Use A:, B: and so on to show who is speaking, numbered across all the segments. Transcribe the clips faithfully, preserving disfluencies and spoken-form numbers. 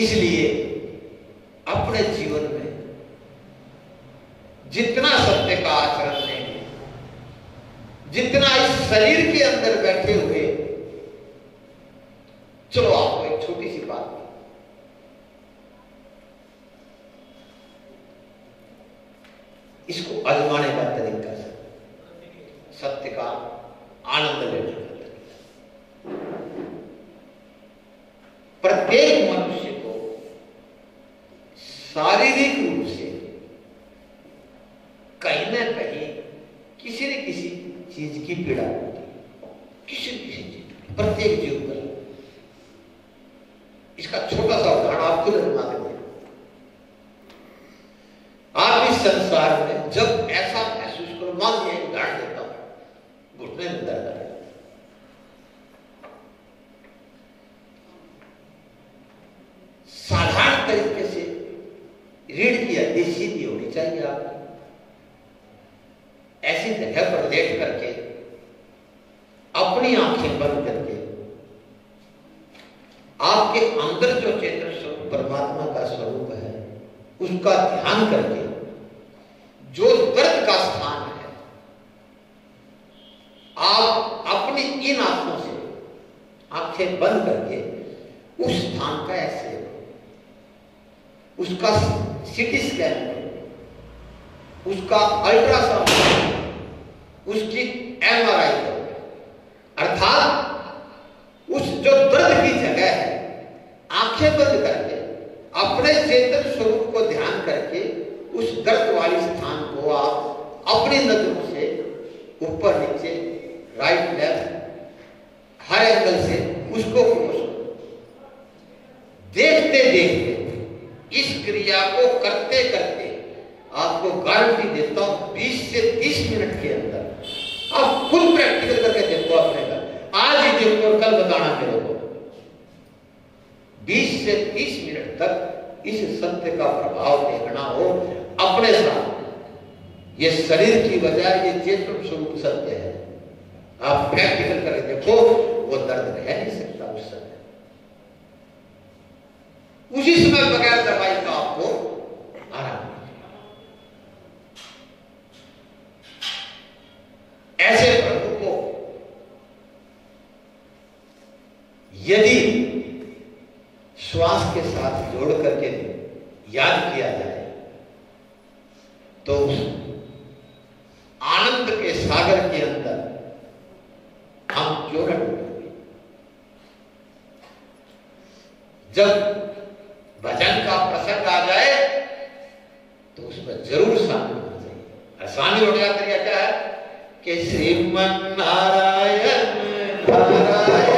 A: इसलिए अपने जीवन में जितना सत्य का आचरण लेंगे, जितना इस शरीर के अंदर बैठे हुए, चलो आपको एक छोटी सी बात, इसको आजमाने का तरीका है, सत्य का आनंद लेने का तरीका। प्रत्येक मनुष्य को शारीरिक रूप से कहीं ना कहीं किसी न किसी चीज की पीड़ा होती है, किसी न किसी चीज, प्रत्येक जीव पर। इसका छोटा सा उदाहरण आप खुद दिमाग में, आप इस संसार में जब ऐसा महसूस करो, मान लिया उदाहरण देता हूं, घुटने में दर्द है, साधारण तरीके से रीढ़ की हड्डी सीधी होनी चाहिए आपकी, ऐसी जगह पर लेट करके अपनी आंखें बंद करके आपके अंदर जो चेतन स्वरूप परमात्मा का स्वरूप है उसका ध्यान करके जो दर्द का स्थान है, आप अपनी इन आंखों से आंखें बंद करके उस स्थान का ऐसे उसका सीटी स्कैन करो, उसका अल्ट्रासाउंड करो, उसकी एमआरआई करो, अर्थात उस जो दर्द की जगह है आंखें बंद करके अपने चेतन स्वरूप को ध्यान करके उस दर्द वाली स्थान को आप अपनी नजरों से ऊपर नीचे, राइट लेफ्ट, हर एंगल से उसको क्रॉस करो। देखते देखते इस क्रिया को करते करते आपको गारंटी देता हूं बीस से तीस मिनट के अंदर आप खुद प्रैक्टिकल करके देखो अपने घर, आज ही देखो और कल बताना मेरे को। बीस से तीस मिनट तक इस सत्य का प्रभाव देखना हो अपने साथ। ये शरीर की बजाय ये चेतन स्वरूप सत्य है, आप प्रैक्टिकल करके देखो, वो दर्द रह नहीं सकता उस समय। उसी समय बगैर दवाई का आपको आराम। ऐसे प्रभु को यदि श्वास के साथ जोड़ करके याद किया जाए तो उस आनंद के सागर के अंदर हम जोड़ डूबेंगे। जब भजन का प्रसंग आ जाए तो उसमें जरूर शामिल होना चाहिए। शामिल होने का तरीका क्या है कि श्रीमन नारायण नारायण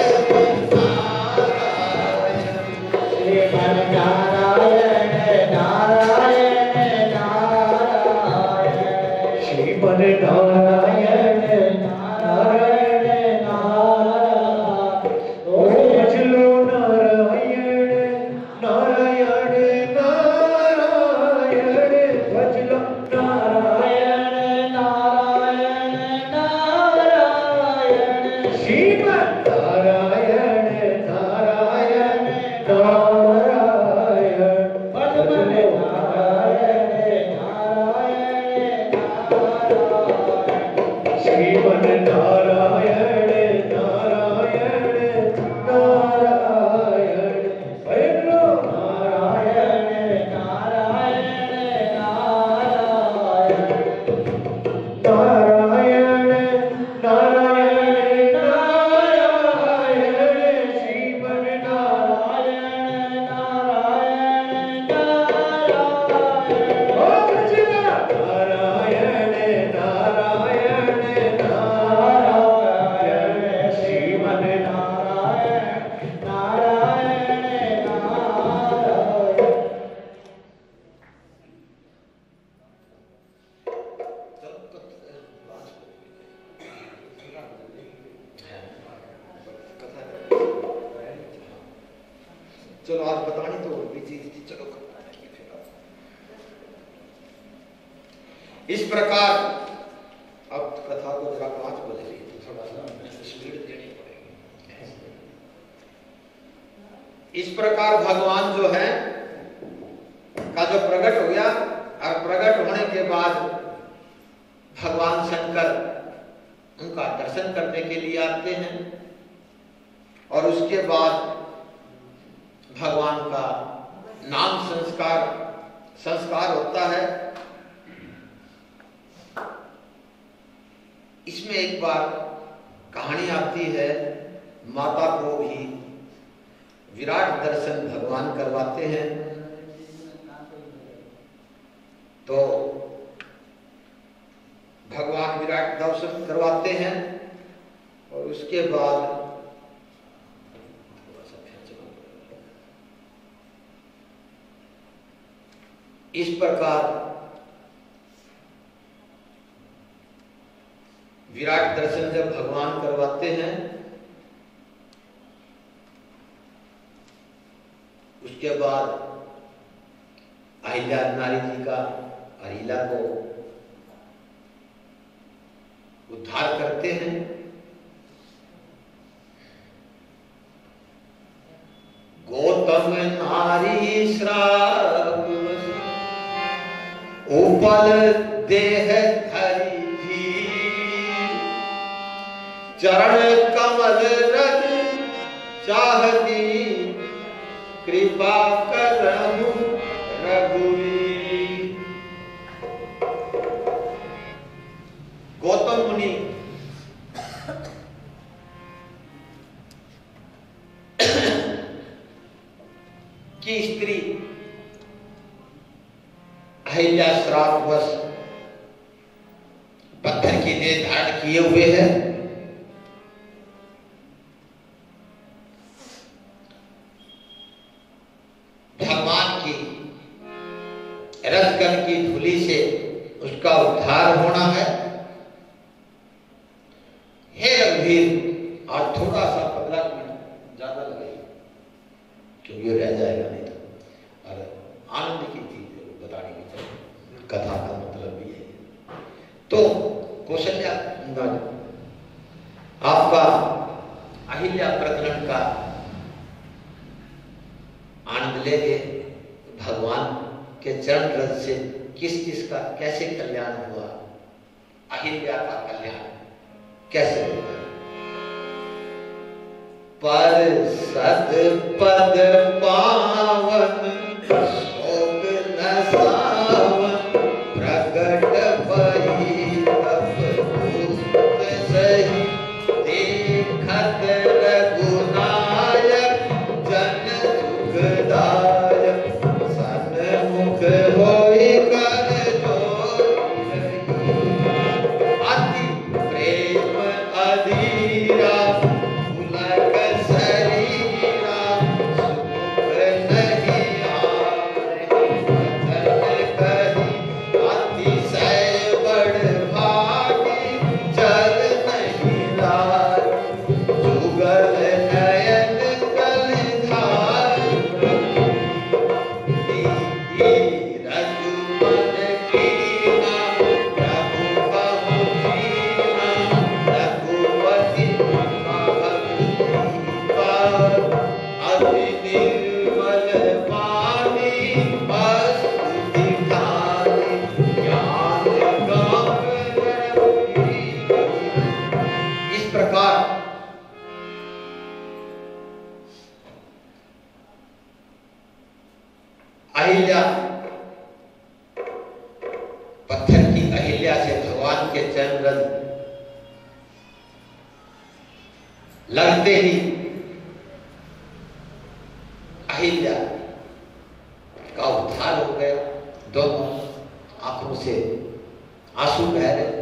A: चलो आज बतानी तो और भी चीज थी, चलो इस प्रकार अब कथा को जरा पांच बज रही तो थोड़ा सा स्पीड देनी पड़ेगी। इस प्रकार भगवान जो है का जो प्रकट हो गया, और प्रकट होने के बाद भगवान शंकर उनका दर्शन करने के लिए आते हैं, और उसके बाद भगवान का नाम संस्कार संस्कार होता है। इसमें एक बार कहानी आती है, माता को भी विराट दर्शन भगवान करवाते हैं। तो भगवान विराट दर्शन करवाते हैं, और उसके बाद इस प्रकार विराट दर्शन जब भगवान करवाते हैं, उसके बाद अहिल्या नारी जी का अहिल्या को उद्धार करते हैं। गौतम नारी श्राप उपल देह धरी थी, चरण कमल रज चाहती, कृपा करहु रघुवीर। गौतम मुनि की स्त्री अहिल्या श्रापवश पत्थर की देह धारण किए हुए है। भगवान की रजगण की धूलि से उसका उद्धार होना है। हे रघुवीर, और थोड़ा सा पंद्रह मिनट ज्यादा लगेगा क्योंकि ये रह जाएगा नहीं तो। और आनंद की चीज बताने की चाहिए, कथा का मतलब भी है। तो कौशल्या आपका अहिल्या प्रकरण का आनंद लेंगे। भगवान के चरण रज से किस किस का कैसे कल्याण हुआ, अहिल्या का कल्याण कैसे हुआ। पर सद पद पावन शोक न सावन, प्रगट भई तप दूत सही, देखत रघुनायक जन सुखदायक, सन्मुख होई कर जोई, अति प्रेम अधीरा पुलक शरीरा, सुख नहीं आए वचन कही, अतिशय बड़ भागी जल नहीं लाए, जुगल नयन कलधार, रघुपत कीना प्रभु बहु दीना, रघुपति अति निर्मल पानी वस्तु दिखाई, ज्ञान गंग। इस प्रकार अहिल्या पत्थर की अहिल्या से भगवान के चरण रज लगते ही अहिल्या का उद्धार हो गया। दोनों आंखों से आंसू बह रहे।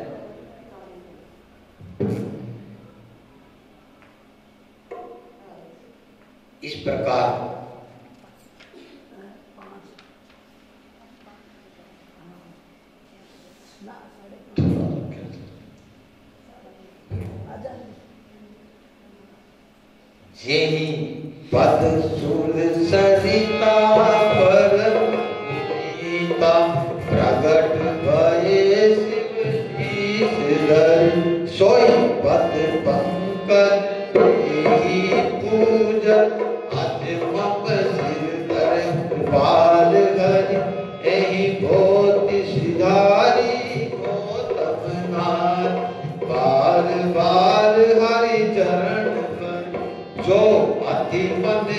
A: इस प्रकार जेहि पद सुर सरिता पर नीता, प्रगट भये शिव ईश्वर, सोई पद पंकज ही पूज, अज मम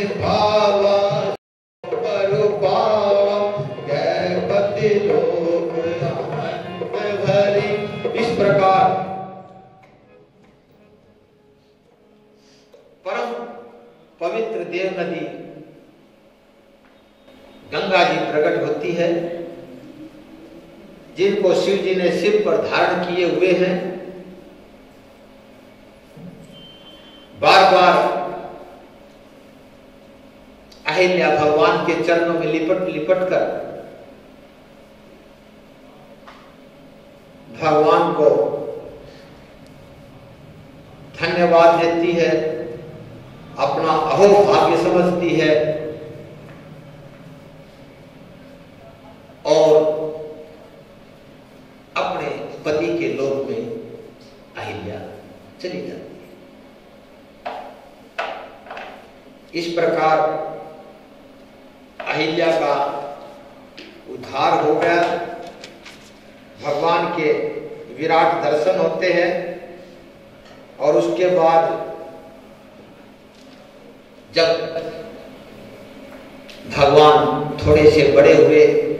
A: भावा पर पावा गैपति लोक भरी। इस प्रकार परम पवित्र देव नदी गंगा जी प्रकट होती है, जिनको शिव जी ने सिर पर धारण किए हुए हैं। बार बार अहिल्या भगवान के चरणों में लिपट लिपट कर भगवान को धन्यवाद देती है, अपना अहोभाग्य समझती है और अपने पति के लोक में अहिल्या चली जाती है। इस प्रकार अहिल्या का उद्धार हो गया। भगवान के विराट दर्शन होते हैं और उसके बाद जब भगवान थोड़े से बड़े हुए,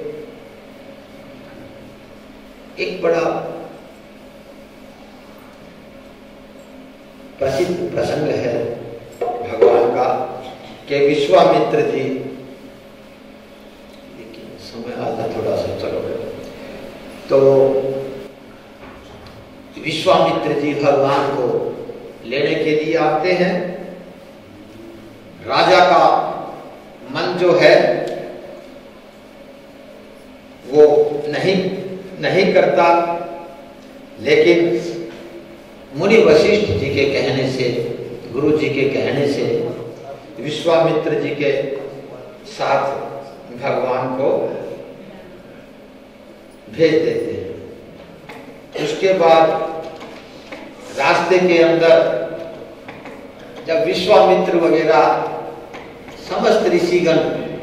A: एक बड़ा प्रसिद्ध प्रसंग है भगवान का कि विश्वामित्र जी, लेकिन समय आता थोड़ा सा, चलो तो विश्वामित्र जी भगवान को लेने के लिए आते हैं। राजा का मन जो है वो नहीं नहीं करता, लेकिन मुनि वशिष्ठ जी के कहने से, गुरु जी के कहने से विश्वामित्र जी के साथ भगवान को भेज देते हैं। उसके बाद रास्ते के अंदर जब विश्वामित्र वगैरह समस्त ऋषिगण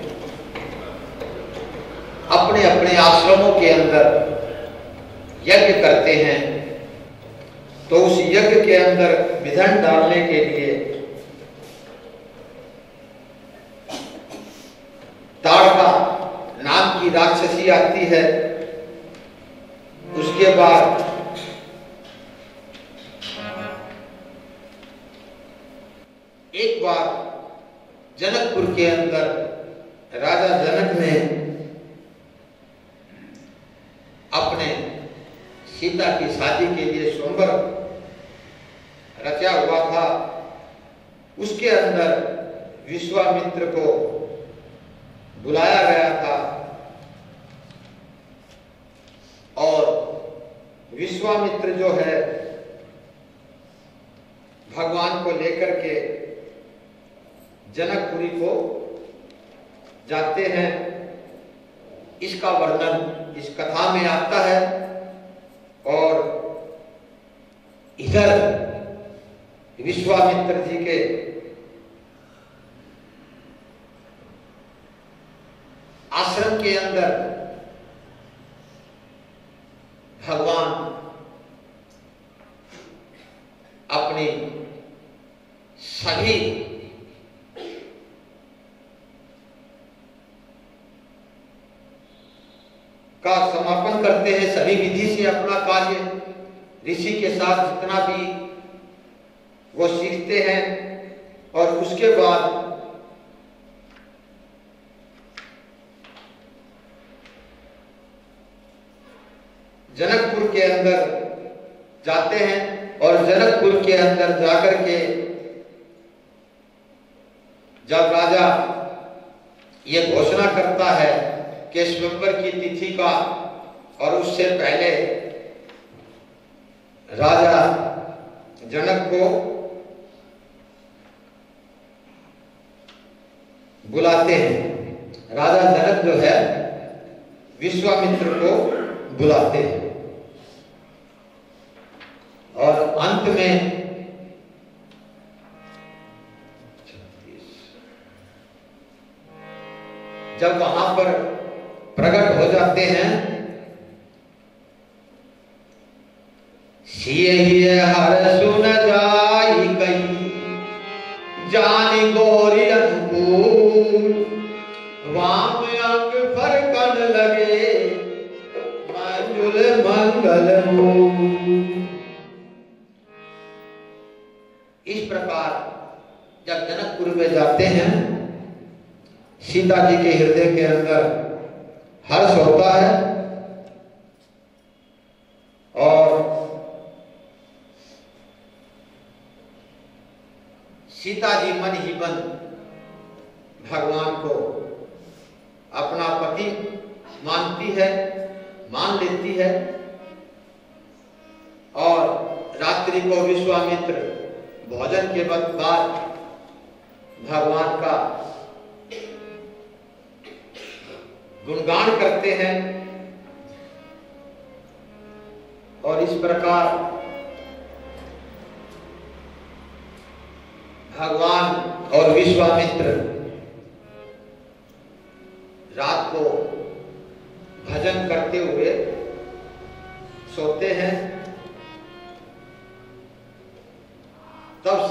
A: अपने अपने आश्रमों के अंदर यज्ञ करते हैं, तो उस यज्ञ के अंदर विघन डालने के लिए ताड़का नाम की राक्षसी आती है। उसके बाद एक बार जनकपुर के अंदर राजा जनक ने अपने सीता की शादी के लिए स्वयंवर रचा हुआ था। उसके अंदर विश्वामित्र को बुलाया गया था और विश्वामित्र जो है भगवान को लेकर के जनकपुरी को जाते हैं। इसका वर्णन इस कथा में आता है और इधर विश्वामित्र जी के आश्रम के अंदर भगवान अपनी सभी का समापन करते हैं, सभी विधि से अपना कार्य ऋषि के साथ जितना भी वो सीखते हैं। और उसके बाद जनकपुर के अंदर जाते हैं और जनकपुर के अंदर जाकर के जब राजा ये घोषणा करता है कि स्वयंवर की तिथि का, और उससे पहले राजा जनक को बुलाते हैं। राजा जनक जो है विश्वामित्र को बुलाते हैं और अंत में जब वहां पर प्रकट हो जाते हैं, सिए हर सुन जाई कई जानी गोरी अनुकूल वाम अंग फरकन लगे मंजुल मंगल मूल। इस प्रकार जब जनकपुर में जाते हैं, सीता जी के हृदय के अंदर हर्ष होता है और सीता जी मन ही मन भगवान को अपना पति मानती है, मान लेती है और रात्रि को विश्वामित्र भोजन के बाद भगवान का गुणगान करते हैं और इस प्रकार भगवान और विश्वामित्र रात को भजन करते हुए सोते हैं। तब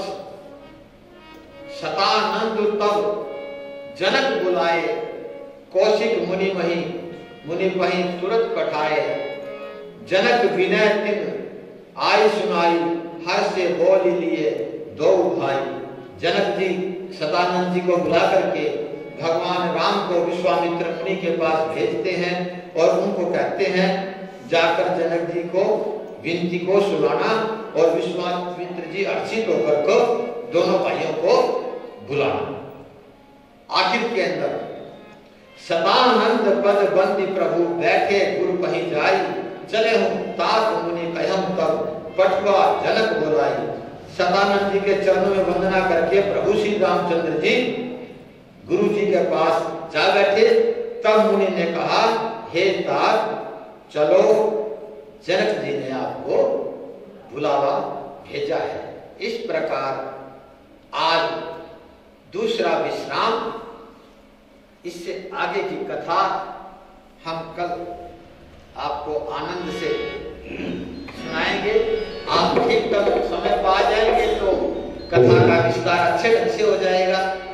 A: शतानंद तब जनक बुलाए, कौशिक मुनि मही मुनि मही तुरंत पठाए। जनक विनय तिन आई सुनाई, हर से बोल लिए दो भाई। जनक जी सदानंद जी को बुला करके भगवान राम को विश्वामित्र मुनि के पास भेजते हैं और उनको कहते हैं जाकर जनक जी को विनती को सुनाना और विश्वामित्र जी हर्षित होकर को दोनों भाइयों को बुलाना। आखिर के अंदर सदानंद पद बंदी प्रभु बैठे गुरु कहीं जाई, चले हूं तात मुनि कहम तब पटवा जनक बोलाई। सदानंद जी के चरणों में वंदना करके प्रभु श्री रामचंद्र जी गुरु जी के पास जा बैठे। तब मुनि ने कहा, हे तात चलो, जनक जी ने आपको बुलावा भेजा है। इस प्रकार आज दूसरा विश्राम, इससे आगे की कथा हम कल आपको आनंद से सुनाएंगे। आप ठीक तब समय पा जाएंगे तो कथा का विस्तार अच्छे ढंग से हो जाएगा।